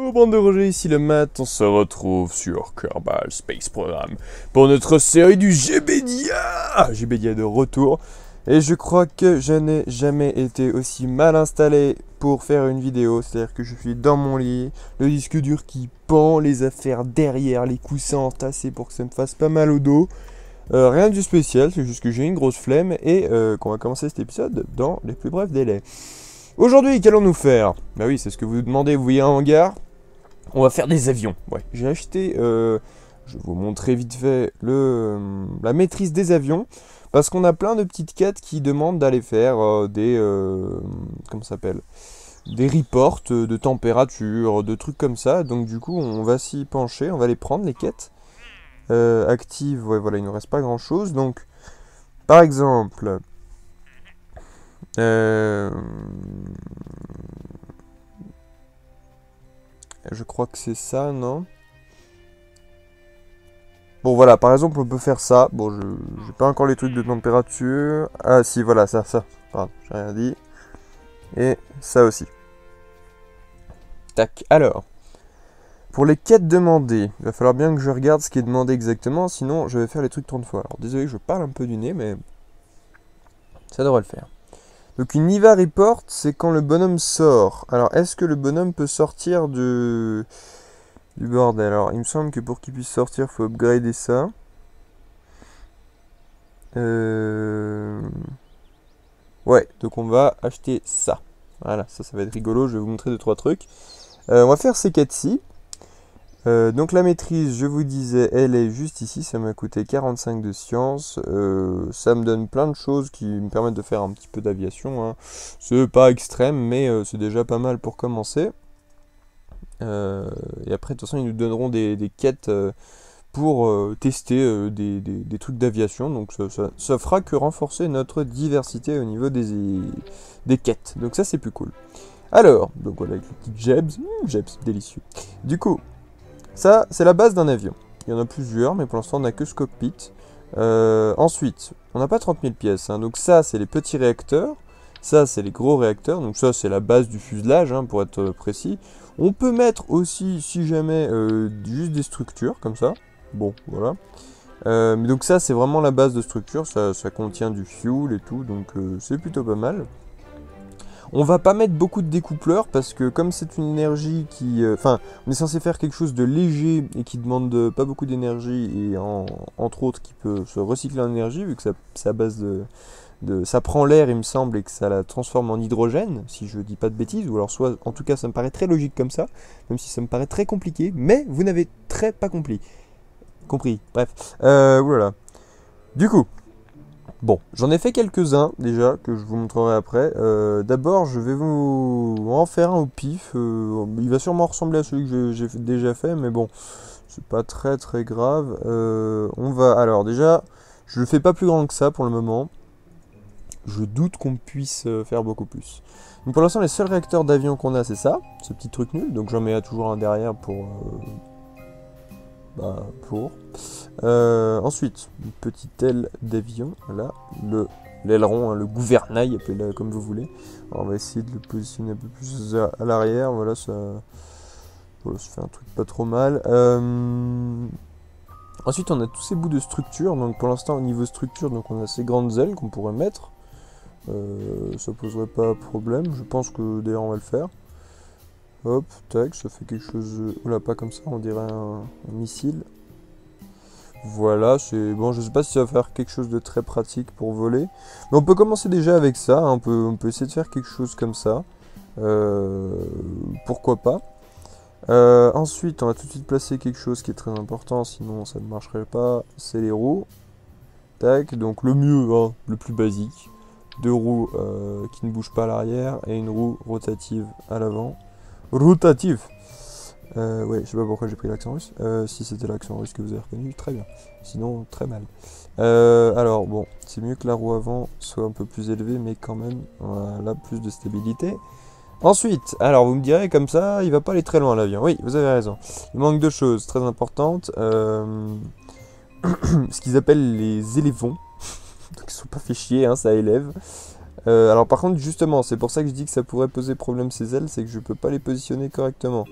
Yo, bande de Roger, ici le Mat, on se retrouve sur Kerbal Space Program pour notre série du GBDIA. GBDIA de retour. Et je crois que je n'ai jamais été aussi mal installé pour faire une vidéo. C'est-à-dire que je suis dans mon lit, le disque dur qui pend, les affaires derrière, les coussins entassés pour que ça me fasse pas mal au dos. Rien de spécial, c'est juste que j'ai une grosse flemme et qu'on va commencer cet épisode dans les plus brefs délais. Aujourd'hui, qu'allons-nous faire? Bah oui, c'est ce que vous demandez, vous voyez un hangar. On va faire des avions. Ouais, j'ai acheté, je vais vous montrer vite fait, la maîtrise des avions. Parce qu'on a plein de petites quêtes qui demandent d'aller faire comment ça s'appelle? Des reports de température, de trucs comme ça. Donc du coup, on va s'y pencher, on va les prendre, les quêtes. Actives, ouais, voilà, il ne reste pas grand-chose. Donc, par exemple... je crois que c'est ça, non? Bon, voilà, par exemple, on peut faire ça. Bon, j'ai pas encore les trucs de température. Ah, si, voilà, ça. Pardon, j'ai rien dit. Et ça aussi. Tac, alors. Pour les quêtes demandées, il va falloir bien que je regarde ce qui est demandé exactement, sinon je vais faire les trucs 30 fois. Alors, désolé, je parle un peu du nez, mais ça devrait le faire. Donc, une IVA report, c'est quand le bonhomme sort. Alors, est-ce que le bonhomme peut sortir du bordel? Alors, il me semble que pour qu'il puisse sortir, il faut upgrader ça. Ouais, donc on va acheter ça. Voilà, ça va être rigolo, je vais vous montrer 2-3 trucs. On va faire ces quêtes-ci. Donc la maîtrise, je vous disais, elle est juste ici, ça m'a coûté 45 de science. Ça me donne plein de choses qui me permettent de faire un petit peu d'aviation, hein. C'est pas extrême, mais c'est déjà pas mal pour commencer. Et après, de toute façon, ils nous donneront des quêtes pour tester des trucs d'aviation. Donc ça fera que renforcer notre diversité au niveau des quêtes. Donc ça, c'est plus cool. Alors, donc voilà, avec le petit Jebs. Jebs, délicieux. Du coup, ça, c'est la base d'un avion. Il y en a plusieurs, mais pour l'instant, on n'a que ce cockpit. Ensuite, on n'a pas 30 000 pièces. Hein. Donc ça, c'est les petits réacteurs. Ça, c'est les gros réacteurs. Donc ça, c'est la base du fuselage, hein, pour être précis. On peut mettre aussi, si jamais, juste des structures, comme ça. Bon, voilà. Mais donc ça, c'est vraiment la base de structure. Ça contient du fuel et tout, donc c'est plutôt pas mal. On va pas mettre beaucoup de découpleurs parce que comme c'est une énergie qui... Enfin, on est censé faire quelque chose de léger et qui demande pas beaucoup d'énergie et entre autres qui peut se recycler en énergie vu que c'est à base ça prend l'air il me semble et que ça la transforme en hydrogène, si je dis pas de bêtises, ou alors soit, en tout cas ça me paraît très logique comme ça, même si ça me paraît très compliqué, mais vous n'avez pas compris. Bref. Oulala. Du coup... Bon, j'en ai fait quelques-uns déjà, que je vous montrerai après. D'abord, je vais vous en faire un au pif. Il va sûrement ressembler à celui que j'ai déjà fait, mais bon, c'est pas très grave. On va... Alors déjà, je le fais pas plus grand que ça pour le moment. Je doute qu'on puisse faire beaucoup plus. Donc pour l'instant, les seuls réacteurs d'avion qu'on a, c'est ça, ce petit truc nul. Donc j'en mets toujours un derrière pour... ensuite, une petite aile d'avion, là, l'aileron, hein, le gouvernail, appelez-le comme vous voulez. Alors, on va essayer de le positionner un peu plus à l'arrière, voilà, ça fait un truc pas trop mal. Ensuite, on a tous ces bouts de structure, donc pour l'instant, au niveau structure, donc on a ces grandes ailes qu'on pourrait mettre. Ça poserait pas problème, je pense que d'ailleurs on va le faire. Hop, tac, ça fait quelque chose... Oula, pas comme ça, on dirait un missile. Voilà, c'est... Bon, je sais pas si ça va faire quelque chose de très pratique pour voler. Mais on peut commencer déjà avec ça, hein. On peut essayer de faire quelque chose comme ça. Pourquoi pas. Ensuite, on va tout de suite placer quelque chose qui est très important, sinon ça ne marcherait pas. C'est les roues. Tac, donc le mieux, hein, le plus basique. 2 roues qui ne bougent pas à l'arrière et une roue rotative à l'avant. Rotatif. Ouais, je sais pas pourquoi j'ai pris l'accent russe. Si c'était l'accent russe que vous avez reconnu, très bien. Sinon, très mal. Alors, bon, c'est mieux que la roue avant soit un peu plus élevée, mais quand même, voilà, plus de stabilité. Ensuite, alors vous me direz, comme ça, il va pas aller très loin l'avion. Oui, vous avez raison. Il manque 2 choses très importantes. Ce qu'ils appellent les élévons. Donc, ils sont pas fait chier, hein, ça élève. Alors par contre, justement, c'est pour ça que je dis que ça pourrait poser problème ces ailes, c'est que je peux pas les positionner correctement.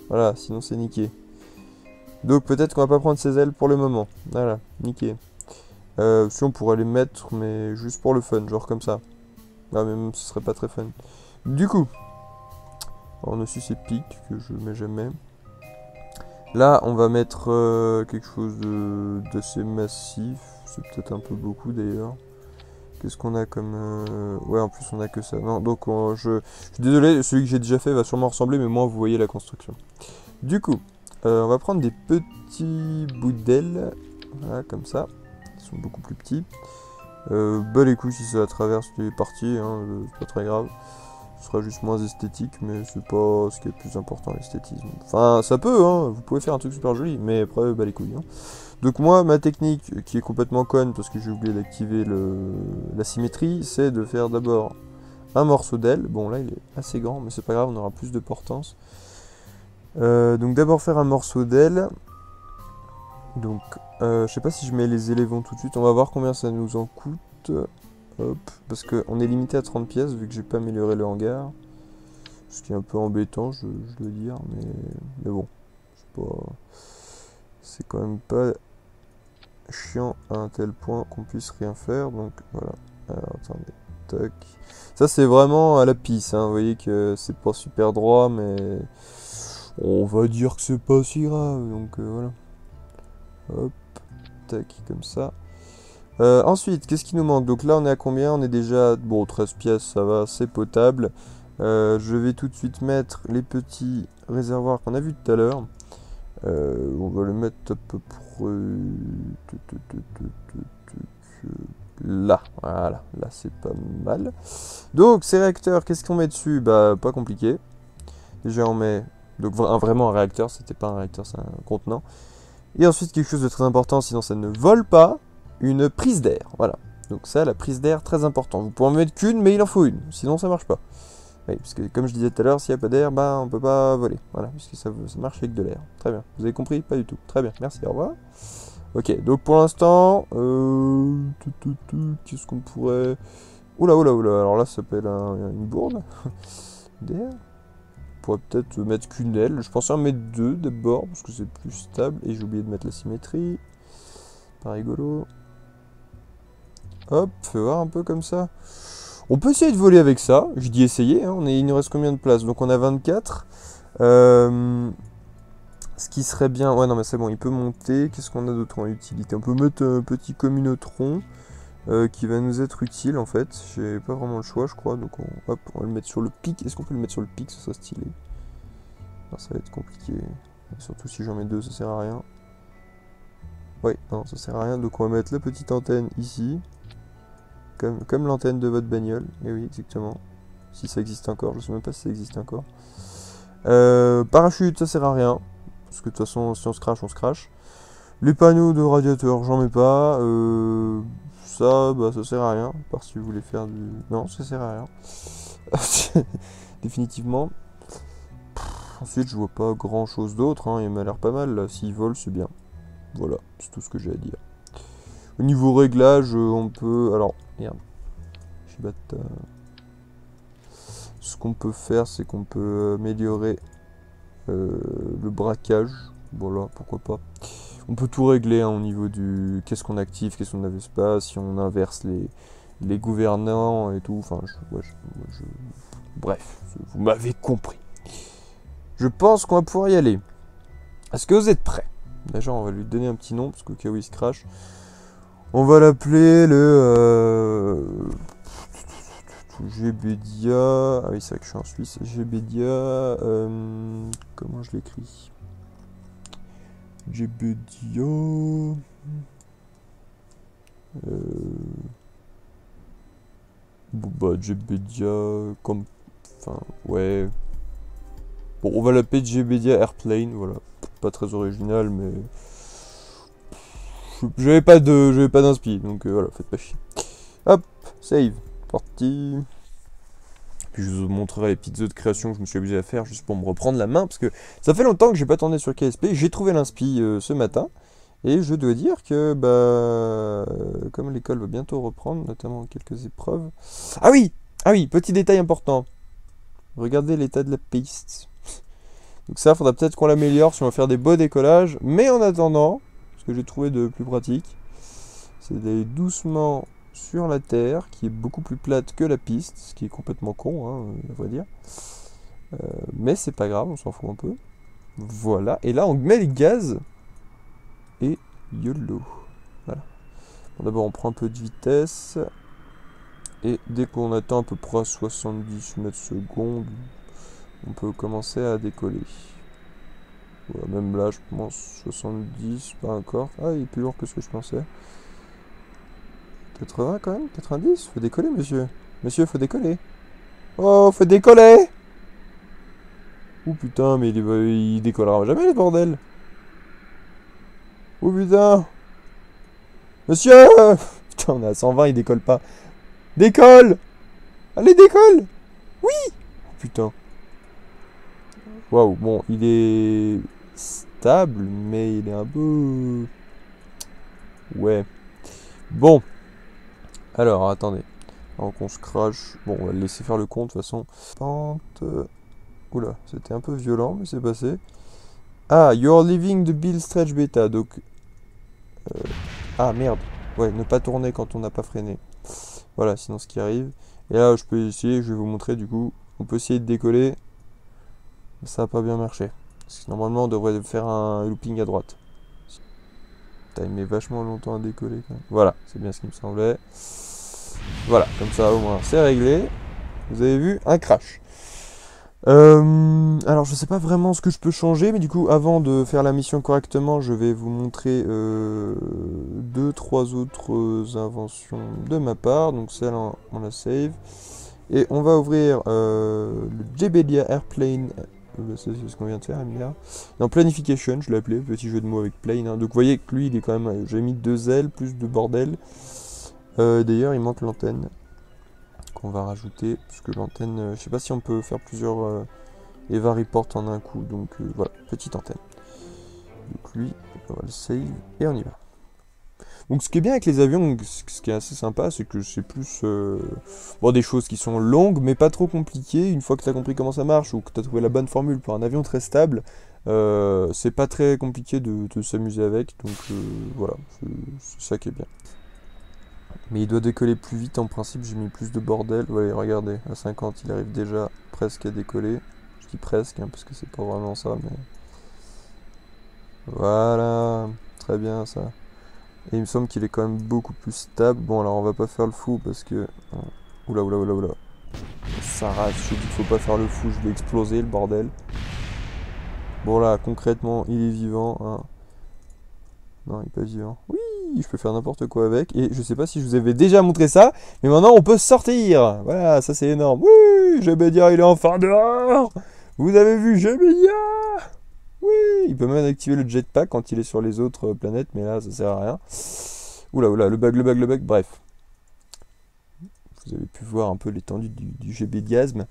Voilà, sinon c'est niqué. Donc peut-être qu'on va pas prendre ces ailes pour le moment. Voilà, niqué. Si on pourrait les mettre, mais juste pour le fun, genre comme ça. Ah, mais même ce serait pas très fun. Du coup, on a aussi ces pics que je mets jamais. Là, on va mettre quelque chose d'assez massif. C'est peut-être un peu beaucoup d'ailleurs. Qu'est-ce qu'on a comme... Ouais, en plus on a que ça. Non, donc je suis désolé, celui que j'ai déjà fait va sûrement ressembler, mais moi vous voyez la construction. Du coup, on va prendre des petits bouts d'ailes. Voilà, comme ça. Ils sont beaucoup plus petits. Bah les couilles si ça traverse les parties, hein, c'est pas très grave. Ce sera juste moins esthétique, mais c'est pas ce qui est le plus important, l'esthétisme. Enfin, ça peut, hein, vous pouvez faire un truc super joli, mais après, bah les couilles. Hein. Donc moi, ma technique, qui est complètement conne, parce que j'ai oublié d'activer la symétrie, c'est de faire d'abord un morceau d'aile. Bon là, il est assez grand, mais c'est pas grave, on aura plus de portance. Donc d'abord faire un morceau d'aile. Donc, je sais pas si je mets les élévons tout de suite, on va voir combien ça nous en coûte. Hop, parce qu'on est limité à 30 pièces vu que j'ai pas amélioré le hangar. Ce qui est un peu embêtant, je dois dire, mais bon, c'est quand même pas chiant à un tel point qu'on puisse rien faire, donc voilà. Alors attendez, tac. Ça c'est vraiment à la pisse, hein. Vous voyez que c'est pas super droit, mais on va dire que c'est pas si grave, donc voilà. Hop, tac, comme ça. Ensuite, qu'est-ce qui nous manque? Donc là, on est à combien? On est déjà... Bon, 13 pièces, ça va, c'est potable. Je vais tout de suite mettre les petits réservoirs qu'on a vus tout à l'heure. On va le mettre à peu près... Là, voilà. Là, c'est pas mal. Donc, ces réacteurs, qu'est-ce qu'on met dessus? Bah, pas compliqué. Déjà, on met... Donc, vraiment un réacteur, c'était pas un réacteur, c'est un contenant. Et ensuite, quelque chose de très important, sinon ça ne vole pas, une prise d'air. Voilà. Donc ça, la prise d'air, très important. Vous pouvez en mettre qu'une, mais il en faut une. Sinon, ça marche pas. Oui, parce que comme je disais tout à l'heure, s'il n'y a pas d'air, bah, on peut pas voler. Voilà, puisque ça marche avec de l'air. Très bien. Vous avez compris? Pas du tout. Très bien. Merci, au revoir. Ok, donc pour l'instant, qu'est-ce qu'on pourrait... Oula, oula, oula. Alors là, ça s'appelle une bourde d'air. Pourrait peut-être mettre qu'une aile. Je pensais en mettre deux d'abord parce que c'est plus stable. Et j'ai oublié de mettre la symétrie. Pas rigolo. Hop, fais voir un peu comme ça. On peut essayer de voler avec ça. Je dis essayer. Hein. Il nous reste combien de places? Donc on a 24. Ce qui serait bien... Ouais, non, mais c'est bon, il peut monter. Qu'est-ce qu'on a d'autre en utilité? On peut mettre un petit communotron qui va nous être utile en fait. J'ai pas vraiment le choix, je crois. Donc hop, on va le mettre sur le pic. Est-ce qu'on peut le mettre sur le pic? Ce serait stylé. Alors, ça va être compliqué. Surtout si j'en mets deux, ça sert à rien. Ouais, non, ça sert à rien. Donc on va mettre la petite antenne ici. Comme l'antenne de votre bagnole. Et oui, exactement. Si ça existe encore. Je sais même pas si ça existe encore. Parachute, ça sert à rien. Parce que de toute façon, si on se crache, on se crache. Les panneaux de radiateur, j'en mets pas. Ça, bah, ça sert à rien. À part si vous voulez faire du... Non, ça sert à rien. Définitivement. Ensuite, je vois pas grand chose d'autre. Hein. Il m'a l'air pas mal. S'il vole, c'est bien. Voilà, c'est tout ce que j'ai à dire. Au niveau réglage, on peut... Alors, merde. Ce qu'on peut faire, c'est qu'on peut améliorer le braquage. Voilà, pourquoi pas. On peut tout régler hein, au niveau du... Qu'est-ce qu'on active, qu'est-ce qu'on n'avait pas, si on inverse les gouvernants et tout. Enfin, bref, vous m'avez compris. Je pense qu'on va pouvoir y aller. Est-ce que vous êtes prêts? Déjà, on va lui donner un petit nom, parce qu'au cas où il se crache. On va l'appeler le... Gbedia... Ah oui, c'est vrai que je suis en Suisse. Gbedia... comment je l'écris? Gbedia... Bon, bah, Gbedia... Comme... Enfin, ouais... Bon, on va l'appeler Gbedia Airplane, voilà. Pas très original, mais... J'avais pas d'inspi, donc voilà, faites pas chier. Hop, save, parti. Puis je vous montrerai les petites autres créations que je me suis amusé à faire juste pour me reprendre la main, parce que ça fait longtemps que j'ai pas tourné sur KSP. J'ai trouvé l'inspi ce matin, et je dois dire que, bah, comme l'école va bientôt reprendre, notamment quelques épreuves... Ah oui, petit détail important. Regardez l'état de la piste. Donc ça, faudra peut-être qu'on l'améliore si on va faire des beaux décollages. Mais en attendant, ce que j'ai trouvé de plus pratique, c'est d'aller doucement sur la terre, qui est beaucoup plus plate que la piste, ce qui est complètement con, hein, à vrai dire. Mais c'est pas grave, on s'en fout un peu. Voilà, et là on met les gaz, et YOLO. Voilà. Bon, d'abord on prend un peu de vitesse, et dès qu'on atteint à peu près 70 mètres secondes, on peut commencer à décoller. Voilà, même là je pense 70, pas encore. Ah, il est plus lourd que ce que je pensais. 80 quand même, 90, faut décoller monsieur. Monsieur, faut décoller. Oh, faut décoller. Oh putain, mais il décollera jamais le bordel. Oh putain. Monsieur. Putain, on est à 120, il décolle pas. Décolle. Allez, décolle. Oui. Oh, putain. Waouh, bon, il est stable, mais il est un peu... Ouais. Bon. Alors, attendez. Alors qu'on se crache. Bon, on va le laisser faire le compte, de toute façon. Pente... Oula, c'était un peu violent, mais c'est passé. Ah, you're leaving the build stretch beta, donc... Ah, merde. Ouais, ne pas tourner quand on n'a pas freiné. Voilà, sinon ce qui arrive. Et là, je peux essayer, je vais vous montrer, du coup. On peut essayer de décoller. Ça n'a pas bien marché. Parce que normalement, on devrait faire un looping à droite. Putain, il met vachement longtemps à décoller, quand même. Voilà, c'est bien ce qui me semblait. Voilà, comme ça, au moins, c'est réglé. Vous avez vu, un crash. Alors je sais pas vraiment ce que je peux changer, mais du coup avant de faire la mission correctement, je vais vous montrer 2-3 autres inventions de ma part. Donc celle-là on la save. Et on va ouvrir le Jebelia Airplane. C'est ce qu'on vient de faire, Emilia. Dans Planification, je l'ai appelé, petit jeu de mots avec plane. Hein. Donc vous voyez que lui il est quand même. J'ai mis 2 ailes, plus de bordel. D'ailleurs il manque l'antenne qu'on va rajouter, parce que l'antenne, je sais pas si on peut faire plusieurs Eva Report en un coup, donc voilà, petite antenne. Donc lui, on va le save, et on y va. Donc ce qui est bien avec les avions, ce qui est assez sympa, c'est que c'est plus bon, des choses qui sont longues, mais pas trop compliquées. Une fois que tu as compris comment ça marche, ou que tu as trouvé la bonne formule pour un avion très stable, c'est pas très compliqué de s'amuser avec, donc voilà, c'est ça qui est bien. Mais il doit décoller plus vite, en principe j'ai mis plus de bordel. Voilà, regardez, à 50 il arrive déjà presque à décoller. Je dis presque, hein, parce que c'est pas vraiment ça, mais... Voilà, très bien ça. Et il me semble qu'il est quand même beaucoup plus stable. Bon alors on va pas faire le fou parce que... Oula, oula, oula, oula. Ça rate, je dis qu'il faut pas faire le fou, je vais exploser le bordel. Bon là, concrètement, il est vivant, hein. Non, il est pas vivant. Oui, je peux faire n'importe quoi avec. Et je sais pas si je vous avais déjà montré ça, mais maintenant on peut sortir. Voilà, ça c'est énorme. Oui, Jebedia, il est enfin dehors. Vous avez vu Jebedia? Oui, il peut même activer le jetpack quand il est sur les autres planètes, mais là ça sert à rien. Oula, oula, le bug, le bug, le bug, bref. Vous avez pu voir un peu l'étendue du Jebediasme.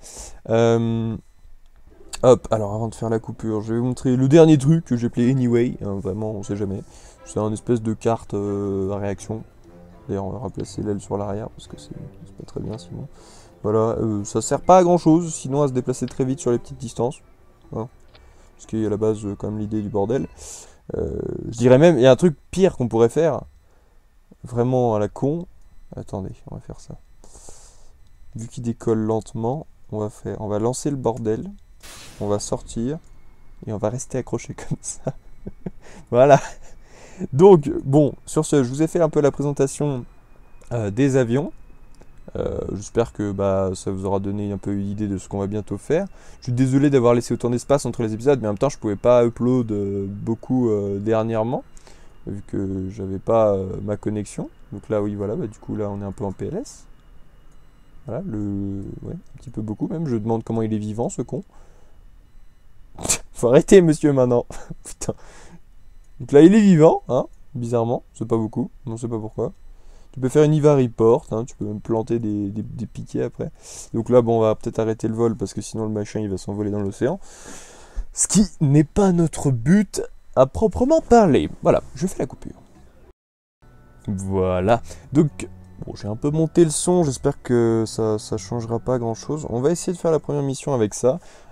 Hop, alors avant de faire la coupure, je vais vous montrer le dernier truc que j'ai appelé Anyway. Hein, vraiment, on sait jamais. C'est un espèce de carte à réaction. D'ailleurs, on va remplacer l'aile sur l'arrière parce que c'est pas très bien sinon. Voilà, ça sert pas à grand chose, sinon à se déplacer très vite sur les petites distances. Hein, ce qui est à la base quand même l'idée du bordel. Je dirais même, il y a un truc pire qu'on pourrait faire. Vraiment à la con. Attendez, on va faire ça. Vu qu'il décolle lentement, on va lancer le bordel. On va sortir. Et on va rester accroché comme ça. Voilà. Donc, bon, sur ce, je vous ai fait un peu la présentation des avions. J'espère que ça vous aura donné un peu une idée de ce qu'on va bientôt faire. Je suis désolé d'avoir laissé autant d'espace entre les épisodes, mais en même temps, je pouvais pas upload beaucoup dernièrement, vu que j'avais pas ma connexion. Donc là, oui, voilà, du coup, là, on est un peu en PLS. Voilà, ouais, un petit peu beaucoup même. Je demande comment il est vivant, ce con. Faut arrêter, monsieur, maintenant. Putain. Donc là, il est vivant, hein, bizarrement. C'est pas beaucoup, on sait pas pourquoi. Tu peux faire une IVA report, hein, tu peux même planter des piquets après. Donc là, bon, on va peut-être arrêter le vol parce que sinon le machin il va s'envoler dans l'océan. Ce qui n'est pas notre but à proprement parler. Voilà, je fais la coupure. Voilà. Donc, bon, j'ai un peu monté le son, j'espère que ça changera pas grand-chose. On va essayer de faire la première mission avec ça.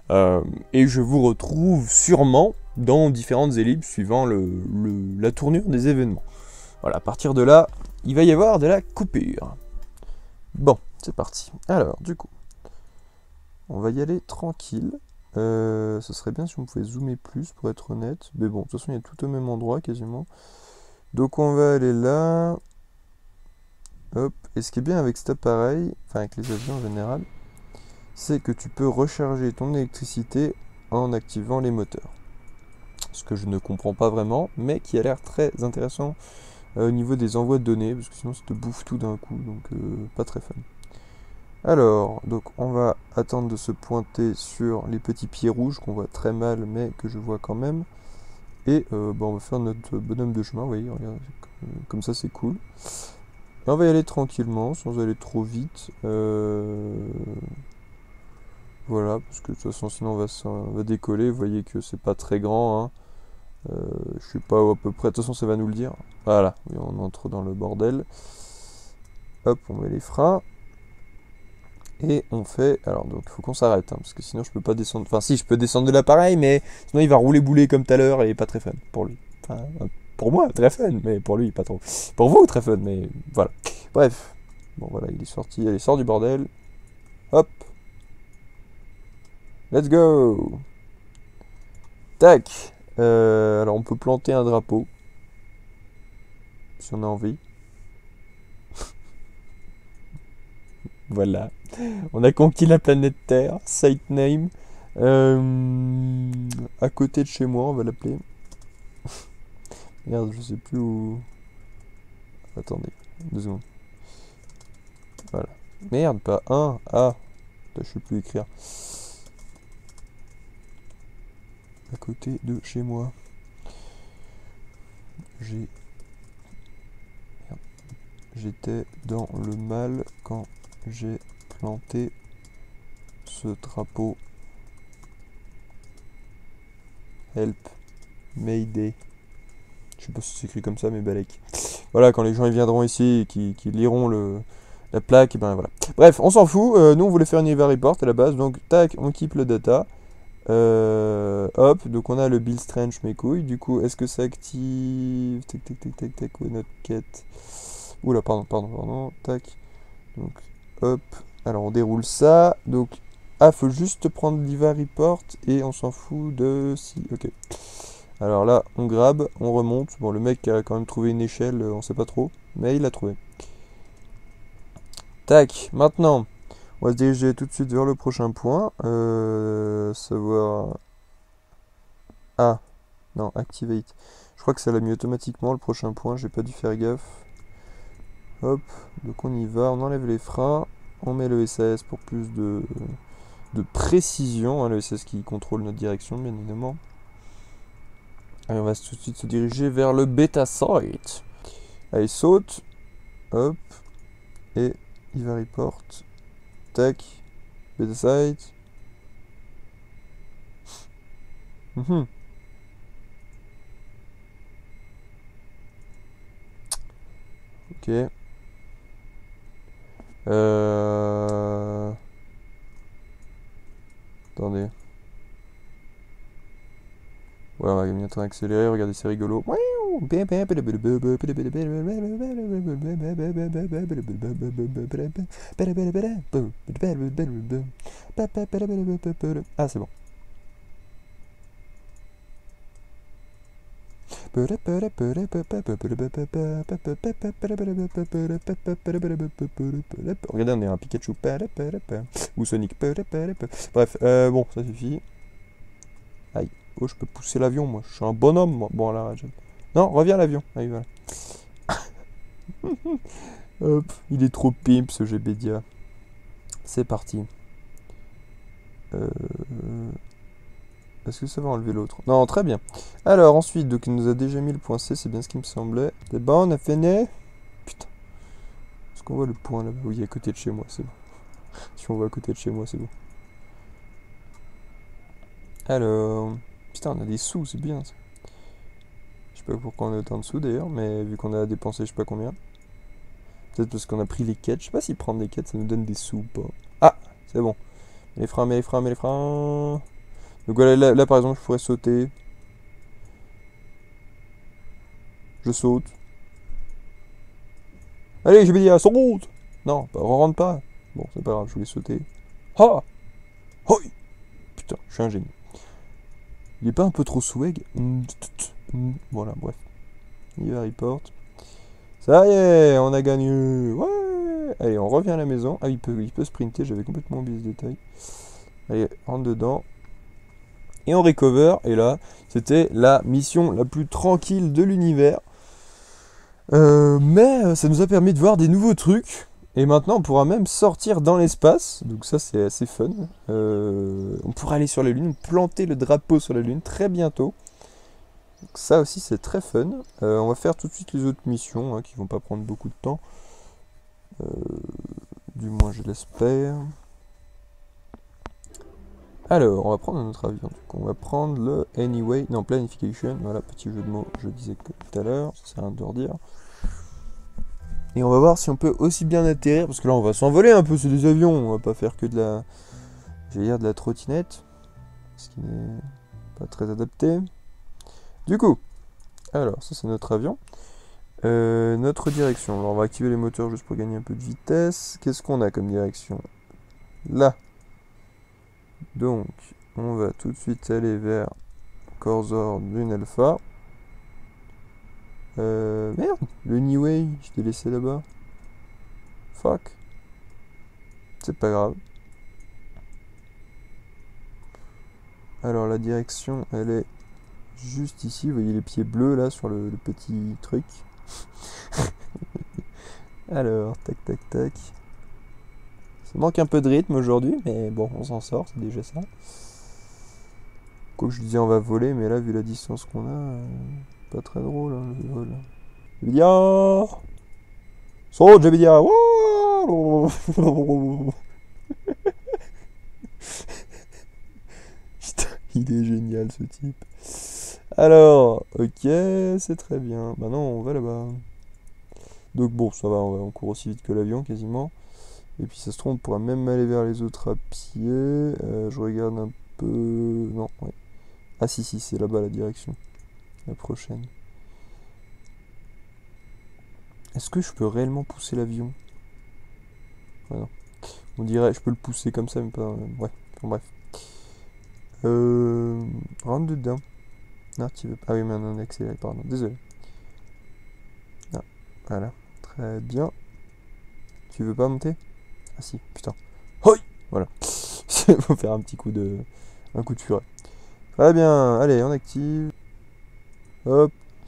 Et je vous retrouve sûrement dans différentes ellipses suivant la tournure des événements. Voilà, à partir de là, il va y avoir de la coupure. Bon, c'est parti. Alors, du coup, on va y aller tranquille. Ce serait bien si on pouvait zoomer plus pour être honnête. Mais bon, de toute façon, il y a tout au même endroit quasiment. Donc on va aller là. Hop. Et ce qui est bien avec cet appareil, enfin avec les avions en général, c'est que tu peux recharger ton électricité en activant les moteurs. Ce que je ne comprends pas vraiment, mais qui a l'air très intéressant au niveau des envois de données, parce que sinon ça te bouffe tout d'un coup, donc pas très fun. Alors, donc on va attendre de se pointer sur les petits pieds rouges qu'on voit très mal, mais que je vois quand même. Et on va faire notre bonhomme de chemin, vous voyez, regarde, comme ça c'est cool. Et on va y aller tranquillement, sans aller trop vite. Voilà, parce que de toute façon sinon on va décoller, vous voyez que c'est pas très grand. Hein. Je sais pas à peu près, de toute façon ça va nous le dire. Voilà, oui, on entre dans le bordel. Hop, on met les freins. Et on fait... Alors donc il faut qu'on s'arrête, hein, parce que sinon je peux pas descendre... Enfin si, je peux descendre de l'appareil, mais sinon il va rouler bouler comme tout à l'heure et pas très fun pour lui. Enfin, pour moi, très fun, mais pour lui, pas trop. Pour vous, très fun, mais voilà. Bref. Bon voilà, il est sorti, allez, sort du bordel. Hop. Let's go. Tac. Alors on peut planter un drapeau. Si on a envie. Voilà. On a conquis la planète Terre. Site name. À côté de chez moi, on va l'appeler. Merde, je sais plus où... Attendez, 2 secondes. Voilà. Merde, pas 1. Ah. Je sais plus écrire. À côté de chez moi. J'étais dans le mal quand j'ai planté ce drapeau. Help. Mayday. Je sais pas si c'est écrit comme ça, mais balèque. Voilà, quand les gens ils viendront ici et qui liront la plaque, et ben voilà. Bref, on s'en fout. Nous, on voulait faire une EVA report à la base. Donc, tac, on keep le data. Hop, donc on a le Bill Strange, mes couilles. Du coup, est-ce que ça active... Tac, tac, tac, tac, tac, où est notre quête? Oula, pardon. Tac. Donc, hop. Alors, on déroule ça. Donc, faut juste prendre l'EVA report et on s'en fout de... Si, ok. Alors là, on grabe, on remonte. Bon, le mec a quand même trouvé une échelle, on sait pas trop, mais il l'a trouvé. Tac, maintenant, on va se diriger tout de suite vers le prochain point. Savoir... Ah, non, activate. Je crois que ça l'a mis automatiquement, le prochain point, j'ai pas dû faire gaffe. Hop, donc on y va, on enlève les freins, on met le SAS pour plus de précision, hein, le SAS qui contrôle notre direction, bien évidemment. Allez, on va tout de suite se diriger vers le bêta site. Allez, saute. Hop. Et il va report. Tac. Bêta site. Ok. Attendez. Ouais, on va bientôt accélérer, regardez, c'est rigolo. Ah, c'est bon. Regardez, on est un Pikachu. Ou Sonic. Bref, bon, ça suffit. Aïe. Oh, je peux pousser l'avion, moi. Je suis un bonhomme, moi. Bon, là, non, reviens l'avion. Allez, voilà. Hop, il est trop pimp, ce GBdia. C'est parti. Est-ce que ça va enlever l'autre? Non, très bien. Alors, ensuite, donc il nous a déjà mis le point C, c'est bien ce qui me semblait. C'est bon, on a fini. Putain. Est-ce qu'on voit le point là-bas? Oui, à côté de chez moi, c'est bon. Si on voit à côté de chez moi, c'est bon. Alors... Putain, on a des sous, c'est bien ça. Je sais pas pourquoi on a autant de sous d'ailleurs, mais vu qu'on a dépensé je sais pas combien. Peut-être parce qu'on a pris les quêtes. Je sais pas si prendre des quêtes ça nous donne des sous ou pas. Ah, c'est bon. Les freins, mais les freins. Donc voilà, là, par exemple, je pourrais sauter. Je saute. Allez, je vais dire, saute. Non, bah, on rentre pas. Bon, c'est pas grave, je voulais sauter. Ha! Hoi! Putain, je suis un génie. Il est pas un peu trop swag? Voilà, bref. Il va report. Ça y est, on a gagné. Ouais! Allez, on revient à la maison. Ah, il peut sprinter, j'avais complètement oublié ce détail. Allez, rentre dedans. Et on recover. Et là, c'était la mission la plus tranquille de l'univers. Mais ça nous a permis de voir des nouveaux trucs. Et maintenant, on pourra même sortir dans l'espace. Donc ça, c'est assez fun. On pourra aller sur la Lune, planter le drapeau sur la Lune très bientôt. Donc ça aussi, c'est très fun. On va faire tout de suite les autres missions, hein, qui vont pas prendre beaucoup de temps. Du moins, je l'espère. Alors, on va prendre un autre avion. Donc, on va prendre le Anyway, non, Planification. Voilà, petit jeu de mots, je disais que tout à l'heure. Ça sert à rien de le redire. Et on va voir si on peut aussi bien atterrir, parce que là, on va s'envoler un peu, c'est des avions. On va pas faire que de la, j'allais dire de la trottinette, ce qui n'est pas très adapté. Du coup, alors, ça c'est notre avion. Notre direction. Alors, on va activer les moteurs juste pour gagner un peu de vitesse. Qu'est-ce qu'on a comme direction? Là. Donc, on va tout de suite aller vers Corsor d'une alpha. Merde, le Niway, je l'ai laissé là-bas. Fuck. C'est pas grave. Alors, la direction, elle est juste ici. Vous voyez les pieds bleus là sur le petit truc. Alors, tac, tac, tac. Ça manque un peu de rythme aujourd'hui, mais bon, on s'en sort, c'est déjà ça. Quoique je disais on va voler, mais là, vu la distance qu'on a, pas très drôle, hein, le vol. Javidia! Saute, Javidia! Putain, il est génial ce type. Alors, ok, c'est très bien. Bah non, on va là-bas. Donc bon, ça va, on court aussi vite que l'avion quasiment. Et puis ça se trouve, on pourra même aller vers les autres à pied. Je regarde un peu... Non, ouais. Ah si, c'est là-bas la direction. La prochaine. Est-ce que je peux réellement pousser l'avion? Ouais, non. On dirait, je peux le pousser comme ça, mais pas... ouais, enfin, bref. Rentre dedans. Non, tu veux pas... Ah oui, mais on a accéléré, pardon. Désolé. Ah, voilà. Très bien. Tu veux pas monter? Ah si, putain. Hoi! Voilà. Il faut faire un petit coup de... un coup de furet. Très bien. Allez, on active. Hop.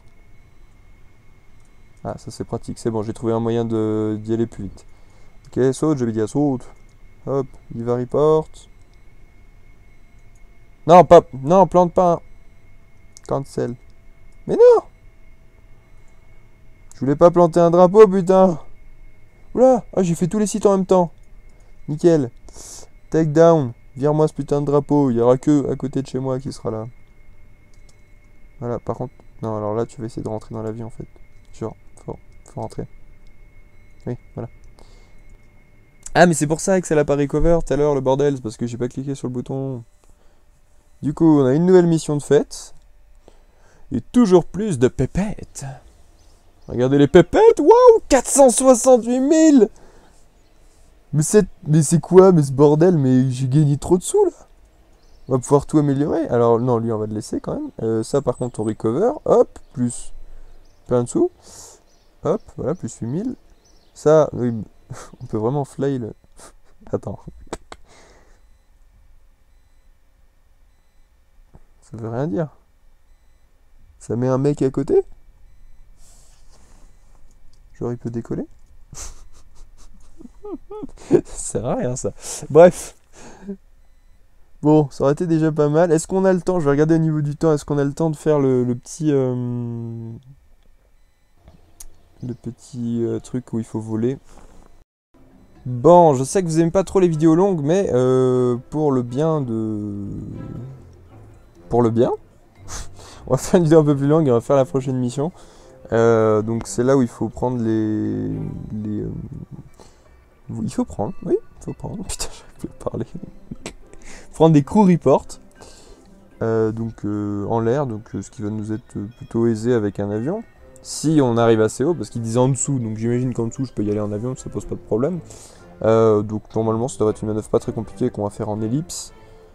Ah, ça c'est pratique. C'est bon, j'ai trouvé un moyen d'y aller plus vite. Ok, saute, je vais dire saute. Hop, il va report. Non, pas... Non, plante pas. Cancel. Mais non! Je voulais pas planter un drapeau, putain! Oula! Ah, j'ai fait tous les sites en même temps. Nickel. Take down. Vire-moi ce putain de drapeau. Il y aura que à côté de chez moi qui sera là. Voilà, par contre... Non, alors là, tu vas essayer de rentrer dans l'avion, en fait. Genre, faut rentrer. Oui, voilà. Ah, mais c'est pour ça que ça l'a pas recover tout à l'heure, le bordel. C'est parce que j'ai pas cliqué sur le bouton. Du coup, on a une nouvelle mission de fête. Et toujours plus de pépettes. Regardez les pépettes. Waouh, 468 000. Mais c'est quoi, mais ce bordel? Mais j'ai gagné trop de sous, là. On va pouvoir tout améliorer. Alors, non, lui, on va le laisser quand même. Ça, par contre, on recover. Hop, plus plein de sous. Hop, voilà, plus 8000. Ça, oui, on peut vraiment fly le... Attends. Ça veut rien dire. Ça met un mec à côté? Genre, il peut décoller? Ça sert à rien, ça. Bref. Bon, ça aurait été déjà pas mal. Est-ce qu'on a le temps? Je vais regarder au niveau du temps. Est-ce qu'on a le temps de faire le petit... le petit truc où il faut voler? Bon, je sais que vous aimez pas trop les vidéos longues, mais pour le bien de... Pour le bien, on va faire une vidéo un peu plus longue et on va faire la prochaine mission. Donc c'est là où il faut prendre il faut prendre, oui, il faut prendre. Putain, j'arrive plus à parler. Prendre des crew reports. donc en l'air, donc ce qui va nous être plutôt aisé avec un avion. Si on arrive assez haut, parce qu'il disait en dessous, donc j'imagine qu'en dessous je peux y aller en avion, ça pose pas de problème. Donc normalement ça devrait être une manœuvre pas très compliquée qu'on va faire en ellipse.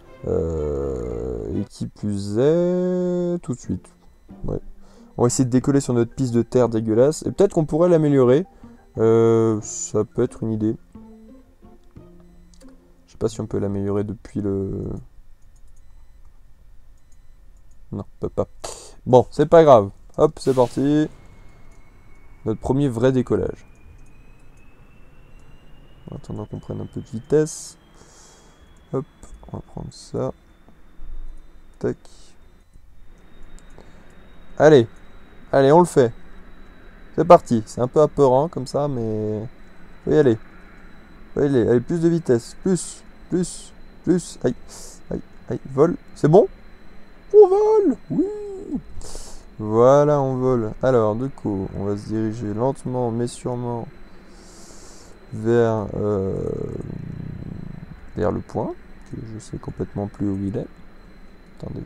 Et qui plus est, tout de suite. Ouais. On va essayer de décoller sur notre piste de terre dégueulasse. Et peut-être qu'on pourrait l'améliorer. Ça peut être une idée. Je sais pas si on peut l'améliorer depuis le... Non, on peut pas. Bon, c'est pas grave. Hop, c'est parti. Notre premier vrai décollage. En attendant qu'on prenne un peu de vitesse. Hop, on va prendre ça. Tac. Allez. Allez, on le fait. C'est parti. C'est un peu apeurant comme ça, mais... Faut y aller. Faut y aller. Allez, plus de vitesse. Plus. Plus. Plus. Aïe. Aïe. Aïe. Vol. C'est bon? On vole. Oui. Voilà, on vole. Alors, du coup, on va se diriger lentement, mais sûrement vers, vers le point. Que je sais complètement plus où il est. Attendez.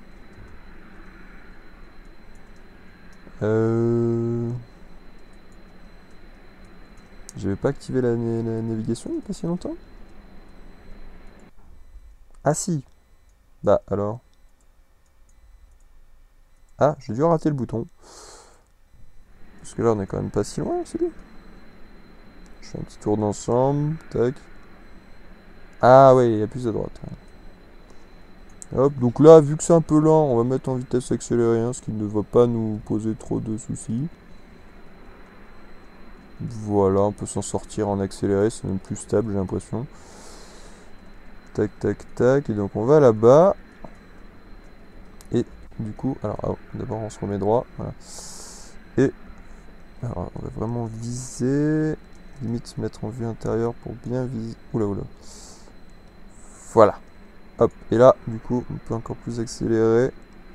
J'avais pas activé la navigation il y a pas si longtemps? Ah si. Bah alors. Ah, j'ai dû rater le bouton. Parce que là on est quand même pas si loin, c'est bien. Je fais un petit tour d'ensemble. Tac. Ah ouais, il y a plus à droite. Hop, donc là, vu que c'est un peu lent, on va mettre en vitesse accélérée, hein, ce qui ne va pas nous poser trop de soucis. Voilà, on peut s'en sortir en accéléré, c'est même plus stable, j'ai l'impression. Tac, tac, tac, et donc on va là-bas. Et du coup, alors d'abord on se remet droit, voilà. Et alors on va vraiment viser, limite se mettre en vue intérieure pour bien viser. Oula, oula. Voilà. Hop, et là, du coup, on peut encore plus accélérer.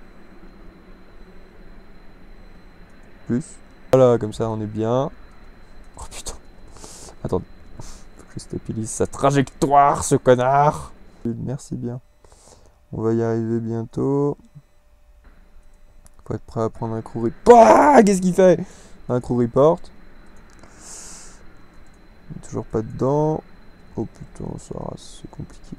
Plus. Voilà, comme ça on est bien. Oh putain. Attendez. Faut que je stabilise sa trajectoire, ce connard. Merci bien. On va y arriver bientôt. Faut être prêt à prendre un crew report. Ah, qu'est-ce qu'il fait? Un crew report. Toujours pas dedans. Oh putain, ça rase, c'est compliqué.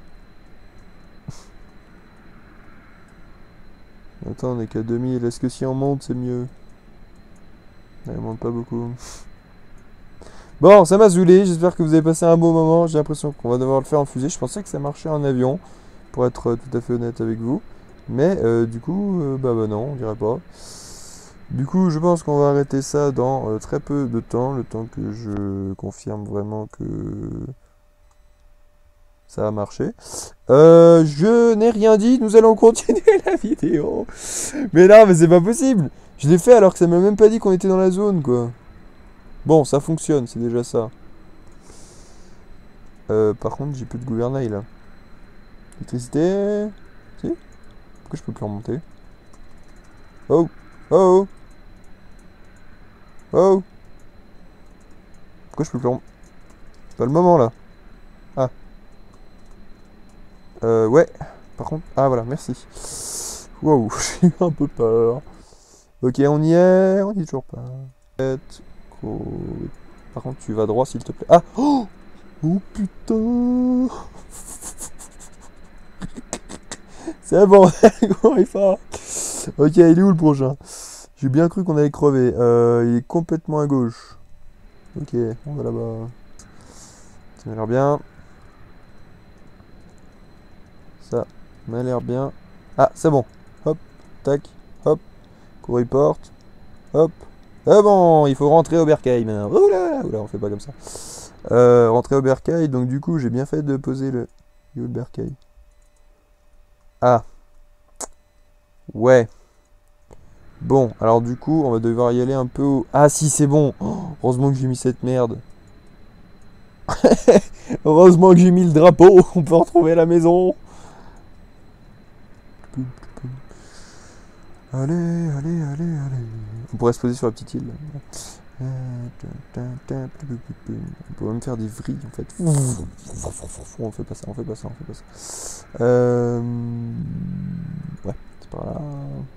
Attends, on est qu'à 2000. Est-ce que si on monte, c'est mieux? On monte pas beaucoup. Bon, ça m'a saoulé. J'espère que vous avez passé un bon moment. J'ai l'impression qu'on va devoir le faire en fusée. Je pensais que ça marchait en avion, pour être tout à fait honnête avec vous. Mais du coup, bah non, on dirait pas. Du coup, je pense qu'on va arrêter ça dans très peu de temps, le temps que je confirme vraiment que ça a marché. Je n'ai rien dit, nous allons continuer la vidéo. Mais non, mais c'est pas possible. Je l'ai fait alors que ça m'a même pas dit qu'on était dans la zone, quoi. Bon, ça fonctionne, c'est déjà ça. Par contre, j'ai plus de gouvernail, là. Électricité... Si? Pourquoi je peux plus remonter? Oh! Oh! Oh! Pourquoi je peux plus remonter? C'est pas le moment, là. Ah. Ouais. Par contre... Ah, voilà, merci. Wow, j'ai eu un peu peur. Ok, on y est toujours pas. Par contre, tu vas droit, s'il te plaît. Ah! Oh! Oh, putain! C'est bon, il est fort. Ok, il est où le prochain? J'ai bien cru qu'on allait crever. Il est complètement à gauche. Ok, on va là-bas. Ça m'a l'air bien. Ça m'a l'air bien. Ah, c'est bon. Hop, tac, hop. Crew report. Hop. Ah bon, il faut rentrer au bercail maintenant. Oula, oula, on fait pas comme ça. Rentrer au bercail, donc du coup, j'ai bien fait de poser le... Il est où le bercail? Ah. Ouais. Bon, alors du coup, on va devoir y aller un peu au... Ah si, c'est bon. Oh, heureusement que j'ai mis cette merde. Heureusement que j'ai mis le drapeau. On peut retrouver la maison. Allez, allez, allez, allez. On pourrait se poser sur la petite île. On peut même faire des vrilles en fait. On fait pas ça, on fait pas ça, on fait pas ça. Ouais, c'est par là.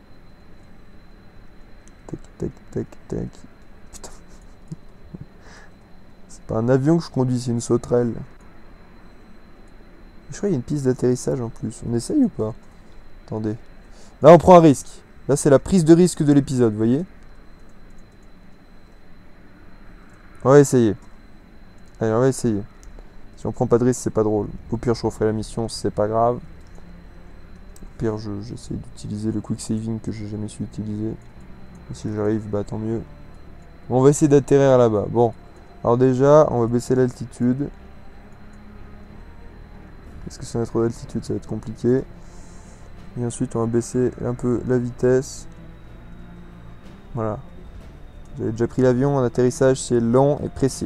Tac, tac, tac, tac. Putain. C'est pas un avion que je conduis, c'est une sauterelle. Je crois qu'il y a une piste d'atterrissage en plus. On essaye ou pas? Attendez. Là, on prend un risque. Là, c'est la prise de risque de l'épisode, vous voyez? On va essayer. Allez, on va essayer. Si on prend pas de risque, c'est pas drôle. Au pire, je referai la mission, c'est pas grave. Au pire, j'essaie d'utiliser le quick saving que j'ai jamais su utiliser. Et si j'arrive, bah tant mieux. Bon, on va essayer d'atterrir là-bas. Bon. Alors déjà, on va baisser l'altitude. Parce que si on a trop d'altitude, ça va être compliqué. Et ensuite, on va baisser un peu la vitesse. Voilà. J'avais déjà pris l'avion, en atterrissage, c'est lent et précis.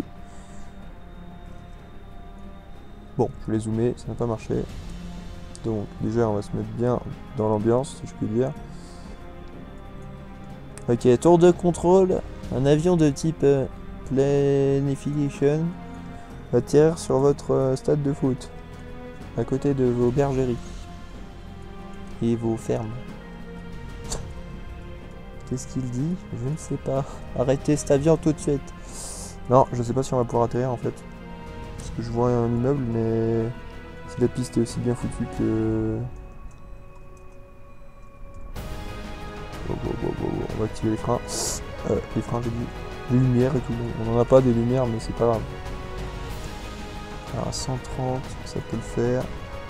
Bon, je l'ai zoomé, ça n'a pas marché. Donc, déjà, on va se mettre bien dans l'ambiance, si je puis dire. Ok, tour de contrôle. Un avion de type Planification atterrir sur votre stade de foot, à côté de vos bergeries et vos fermes. Qu'est-ce qu'il dit? Je ne sais pas. Arrêtez cet avion tout de suite. Non, je sais pas si on va pouvoir atterrir en fait. Parce que je vois un immeuble, mais si la piste est aussi bien foutue que... On va activer les freins. Les freins, j'ai dit. Les lumières et tout. On n'en a pas des lumières, mais c'est pas grave. Alors à 130, ça peut le faire.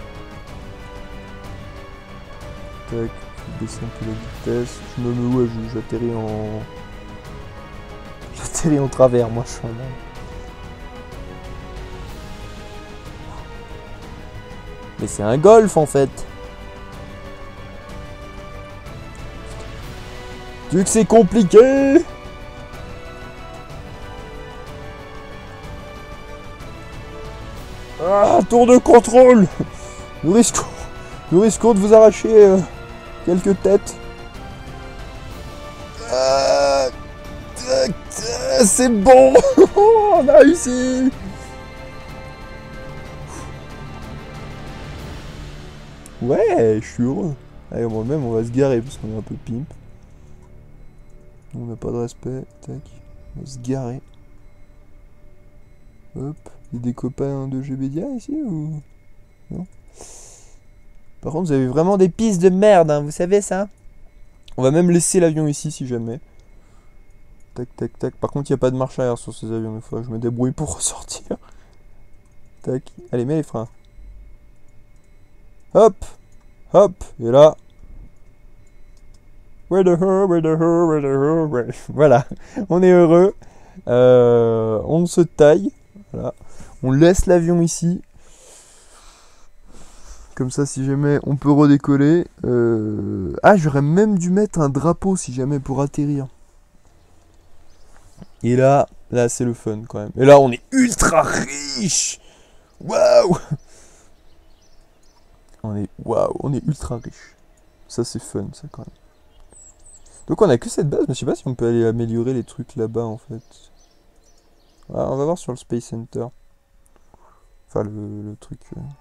Tac, baisser un peu la vitesse. Je me mets où? J'atterris en... J'atterris en travers, moi je suis en mal. Mais c'est un golf en fait. Tu veux que c'est compliqué? Ah, tour de contrôle. Nous risquons de vous arracher quelques têtes. C'est bon. On a réussi. Ouais, je suis heureux. Allez, moi-même, on va se garer parce qu'on est un peu pimp. On n'a pas de respect. Tac. On va se garer. Hop. Il y a des copains de GBDA ici ou... Non? Par contre, vous avez vraiment des pistes de merde, hein, vous savez ça? On va même laisser l'avion ici si jamais. Tac, tac, tac. Par contre, il n'y a pas de marche arrière sur ces avions. Il faudra que je me débrouille pour ressortir. Tac. Allez, mets les freins. Hop. Hop. Et là... Voilà. On est heureux. On se taille. Voilà. On laisse l'avion ici. Comme ça, si jamais on peut redécoller. Ah, j'aurais même dû mettre un drapeau si jamais pour atterrir. Et là c'est le fun quand même. Et là, on est ultra riche. Waouh. On est ultra riche. Ça, c'est fun, ça quand même. Donc, on a que cette base, mais je sais pas si on peut aller améliorer les trucs là-bas en fait. Ah, on va voir sur le Space Center. Enfin, le truc.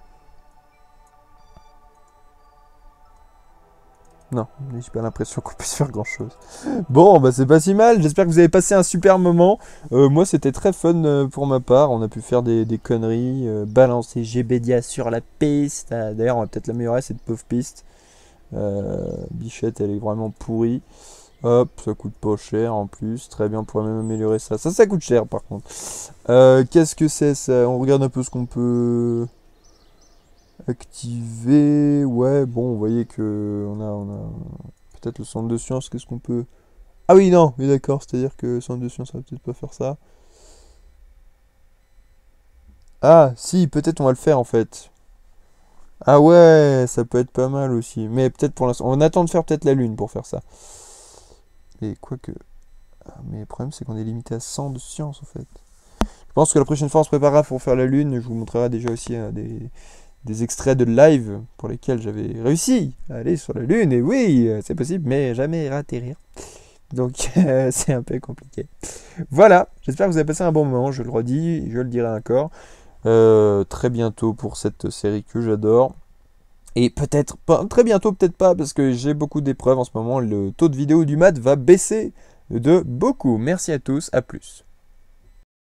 Non, j'ai pas l'impression qu'on puisse faire grand chose. Bon, bah c'est pas si mal. J'espère que vous avez passé un super moment. Moi, c'était très fun pour ma part. On a pu faire des conneries, balancer GBDA sur la piste. D'ailleurs, on va peut-être l'améliorer cette pauvre piste. Bichette, elle est vraiment pourrie. Hop, ça coûte pas cher en plus. Très bien, on pourrait même améliorer ça. Ça coûte cher par contre. Qu'est-ce que c'est ça? On regarde un peu ce qu'on peut activer. Ouais, bon, vous voyez que on a peut-être le centre de science. Qu'est-ce qu'on peut... Ah oui, non, mais d'accord. C'est-à-dire que le centre de science, ça va peut-être pas faire ça. Ah, si, peut-être on va le faire en fait. Ah ouais, ça peut être pas mal aussi. Mais peut-être pour l'instant... On attend de faire peut-être la lune pour faire ça. Et quoique... Ah, mais le problème, c'est qu'on est limité à 100 de science, en fait. Je pense que la prochaine fois, on se préparera pour faire la lune. Je vous montrerai déjà aussi des extraits de live pour lesquels j'avais réussi à aller sur la lune. Et oui, c'est possible, mais jamais atterrir. Donc c'est un peu compliqué. Voilà, j'espère que vous avez passé un bon moment, je le redis, je le dirai encore. Très bientôt pour cette série que j'adore. Et peut-être pas, très bientôt, peut-être pas, parce que j'ai beaucoup d'épreuves en ce moment. Le taux de vidéo du maths va baisser de beaucoup. Merci à tous, à plus.